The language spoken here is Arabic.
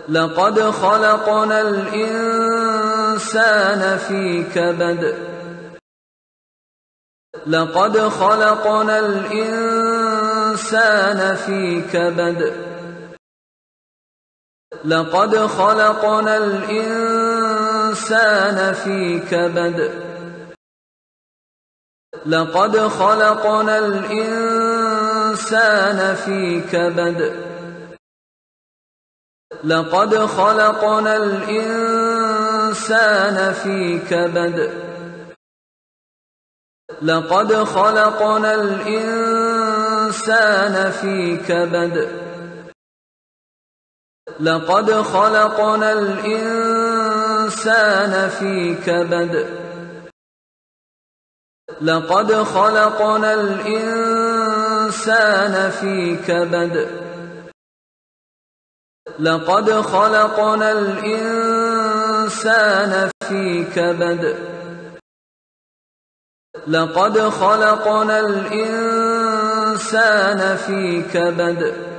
لقد خلقنا الإنسان في كبد لقد خلقنا الإنسان في كبد لقد خلقنا الإنسان في كبد لقد خلقنا الإنسان في كبد لقد خلقنا الإنسان في كبد لقد خلقنا الإنسان في كبد لقد خلقنا الإنسان في كبد لقد خلقنا الإنسان في كبد لقد خلقنا الإنسان في كبد لقد خلقنا الإنسان في كبد